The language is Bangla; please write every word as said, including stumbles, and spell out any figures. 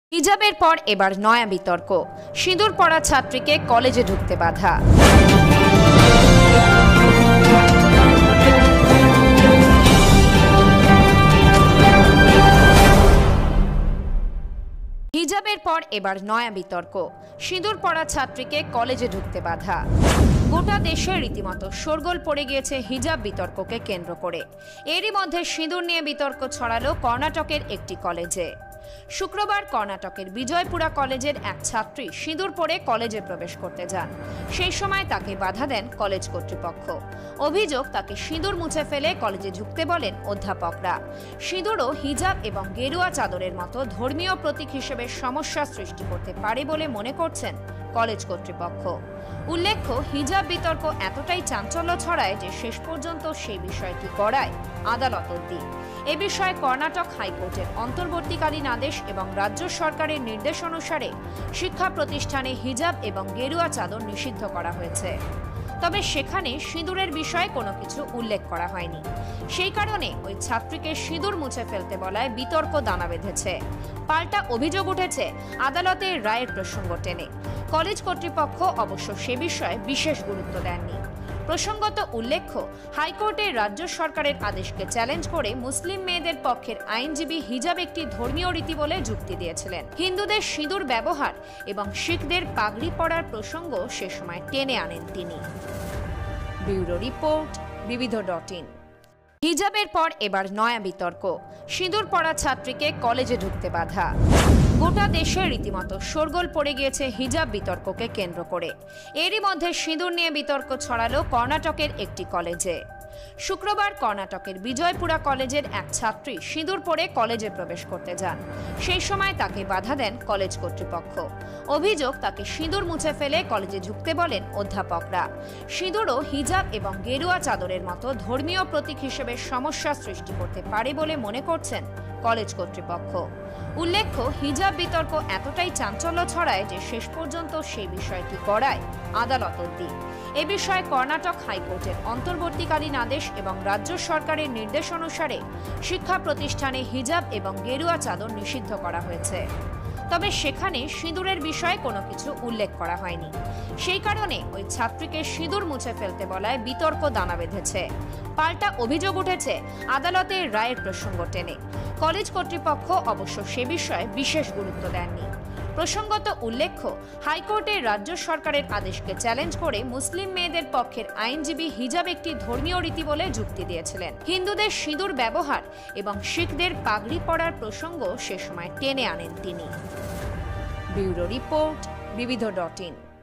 হিজাবের পর এবার নয়া বিতর্ক, সিঁদুর পরা ছাত্রীকে কলেজে ঢুকতে বাধা। হিজাবের পর এবার নয়া বিতর্ক, সিঁদুর পরা ছাত্রীকে কলেজে ঢুকতে বাধা। গোটা দেশে রীতিমতো শোরগোল পড়ে গিয়েছে হিজাব বিতর্ককে কেন্দ্র করে। এরই মধ্যে সিঁদুর নিয়ে বিতর্ক ছড়ালো কর্ণাটকের একটি কলেজে। শুক্রবার কর্ণাটকের বিজয়পুরা কলেজের এক ছাত্রী সিঁদুর পরে কলেজে প্রবেশ করতে যান। সেই সময় তাকে বাধা দেন কলেজ কর্তৃপক্ষ। অভিযোগ, তাকে সিঁদুর মুছে ফেলে কলেজে ঢুকতে বলেন অধ্যাপকরা। সিঁদুরও হিজাব এবং গেরুয়া চাদরের মতো ধর্মীয় প্রতীক হিসেবে সমস্যা সৃষ্টি করতে পারে বলে মনে করছেন কলেজ কর্তৃপক্ষ। উল্লেখ্য, হিজাব বিতর্ক এতটাই চাঞ্চল্য ছড়ায় যে শেষ পর্যন্ত সেই বিষয়টি গড়ায় আদালত অবধি। এ বিষয়ে কর্ণাটক হাইকোর্টের অন্তর্বর্তীকালীন আদেশ এবং রাজ্য সরকারের নির্দেশ অনুসারে শিক্ষা প্রতিষ্ঠানে হিজাব এবং গেরুয়া চাদর নিষিদ্ধ করা হয়েছে। তবে সেখানে সিঁদুরের বিষয়ে কোনো কিছু উল্লেখ করা হয়নি। সেই কারণে ওই ছাত্রীকে সিঁদুর মুছে ফেলতে বলায় বিতর্ক দানা বেঁধেছে। পাল্টা অভিযোগ উঠেছে আদালতের রায়ের প্রসঙ্গ টেনে। কলেজ কর্তৃপক্ষ অবশ্য সে বিষয়ে বিশেষ গুরুত্ব দেননি। প্রসঙ্গত উল্লেখ্য, হাইকোর্টের রাজ্য সরকারের আদেশকে চ্যালেঞ্জ করে মুসলিম মেয়েদের পক্ষের আইনজীবী হিজাব একটি ধর্মীয় রীতি বলে যুক্তি দিয়েছিলেন। হিন্দুদের সিঁদুর ব্যবহার এবং শিখদের পাগড়ি পরার প্রসঙ্গ সে সময় টেনে আনেন তিনি। Bureau report, Bibidh dot in. হিজাবের পর এবার নয়া বিতর্ক, সিঁদুর পরা ছাত্রীকে কলেজে ঢুকতে বাধা। গোটা দেশে রীতিমতো শোরগোল পড়ে গিয়েছে হিজাব বিতর্ককে কেন্দ্র করে। এরই মধ্যে সিঁদুর নিয়ে বিতর্ক ছড়ালো কর্ণাটকের একটি কলেজে। শুক্রবার কর্ণাটকের বিজয়পুরা কলেজের এক ছাত্রী সিঁদুর পরে কলেজে প্রবেশ করতে যান। সেই সময় তাকে বাধা দেন কলেজ কর্তৃপক্ষ। অভিযোগ, তাকে সিঁদুর মুছে ফেলে কলেজে ঢুকতে বলেন অধ্যাপকরা। সিঁদুরও হিজাব এবং গেরুয়া চাদরের মতো ধর্মীয় প্রতীক হিসেবে সমস্যা সৃষ্টি করতে পারে বলে মনে করছেন কলেজ কর্তৃপক্ষ। উল্লেখ্য, হিজাব বিতর্ক এতটাই চাঞ্চল্য ছড়ায় যে শেষ পর্যন্ত সেই বিষয়টি গড়ায় আদালত অবধি। এ বিষয়ে কর্ণাটক হাইকোর্টের অন্তর্বর্তীকালীন আদেশ এবং রাজ্য সরকারের নির্দেশ অনুসারে শিক্ষা প্রতিষ্ঠানে হিজাব এবং গেরুয়া চাদর নিষিদ্ধ করা হয়েছে। তবে সেখানে সিঁদুরের বিষয়ে কোনো কিছু উল্লেখ করা হয়নি। সেই কারণে ওই ছাত্রীকে সিঁদুর মুছে ফেলতে বলায় বিতর্ক দানা বেঁধেছে। পাল্টা অভিযোগ উঠেছে আদালতের রায়ের প্রসঙ্গ টেনে। কলেজ কর্তৃপক্ষ অবশ্য সে বিষয়ে বিশেষ গুরুত্ব দেননি। প্রসঙ্গত উল্লেখ্য, হাইকোর্টের রাজ্য সরকারের আদেশকে চ্যালেঞ্জ করে মুসলিম মেয়েদের পক্ষের আইনজীবী হিজাব একটি ধর্মীয় রীতি বলে যুক্তি দিয়েছিলেন। হিন্দুদের সিঁদুর ব্যবহার এবং শিখদের পাগড়ি পরার প্রসঙ্গ সে সময় টেনে আনেন তিনি। Bureau report, Bibidh dot in.